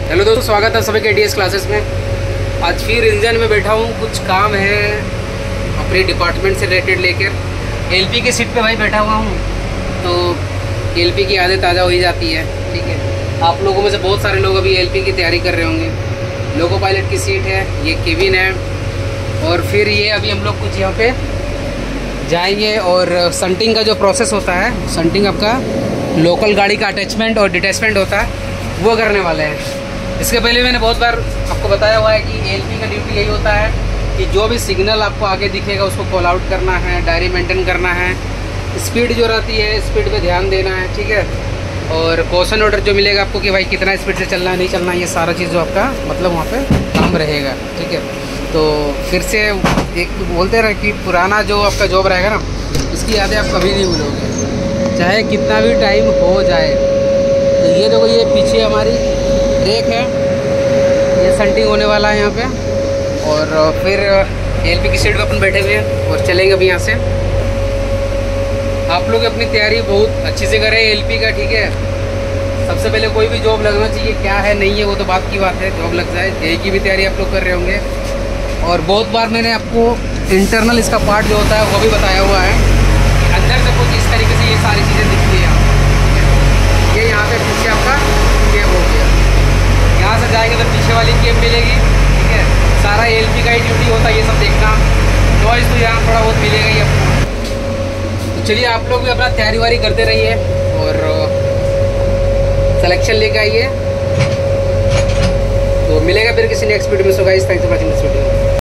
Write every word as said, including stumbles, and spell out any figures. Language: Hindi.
हेलो दोस्तों, स्वागत है सभी के डी एस क्लासेस में। आज फिर इंजन में बैठा हूँ, कुछ काम है अपने डिपार्टमेंट से रिलेटेड लेकर। एलपी की सीट पे भाई बैठा हुआ हूँ, तो एलपी की आदत ताज़ा हो ही जाती है। ठीक है, आप लोगों में से बहुत सारे लोग अभी एलपी की तैयारी कर रहे होंगे। लोको पायलट की सीट है, ये केबिन है, और फिर ये अभी हम लोग कुछ यहाँ पे जाएंगे और संटिंग का जो प्रोसेस होता है, संटिंग आपका लोकल गाड़ी का अटैचमेंट और डिटैचमेंट होता है, वो करने वाले हैं। इसके पहले मैंने बहुत बार आपको बताया हुआ है कि एलपी का ड्यूटी यही होता है कि जो भी सिग्नल आपको आगे दिखेगा उसको कॉल आउट करना है, डायरी मेंटेन करना है, स्पीड जो रहती है स्पीड पे ध्यान देना है। ठीक है, और कॉशन ऑर्डर जो मिलेगा आपको कि भाई कितना स्पीड से चलना है, नहीं चलना है, ये सारा चीज़ जो आपका मतलब वहाँ पे काम रहेगा। ठीक है, तो फिर से एक बोलते रहे कि पुराना जो आपका जॉब रहेगा ना, इसकी यादें आप कभी नहीं भूलोगे, चाहे कितना भी टाइम हो जाए। तो ये देखो, ये पीछे हमारी रेक है, ये संटिंग होने वाला है यहाँ पे, और फिर एलपी की सीट पे अपन बैठे हुए हैं और चलेंगे अभी यहाँ से। आप लोग अपनी तैयारी बहुत अच्छी से करें एलपी का। ठीक है, सबसे पहले कोई भी जॉब लगना चाहिए, क्या है नहीं है वो तो बात की बात है, जॉब लग जाए। ए की भी तैयारी आप लोग कर रहे होंगे, और बहुत बार मैंने आपको इंटरनल इसका पार्ट जो होता है वो भी बताया हुआ है कि अंदर से कुछ इस तरीके से ये सारी चीज़ें दिखती हैं। ये यहाँ पे पीछे आपका केब हो गया, यहाँ से जाएंगे तो पीछे वाली केब मिलेगी। ठीक है, सारा एलपी का ही ड्यूटी होता है ये सब देखना, नॉइज़ तो यहाँ थोड़ा बहुत मिलेगा ही आपको। तो चलिए आप लोग भी अपना तैयारी वारी करते रहिए और सिलेक्शन लेके आइए। तो मिलेगा फिर किसी नेक्स्ट वीडियो में। So guys, thanks for watching this video.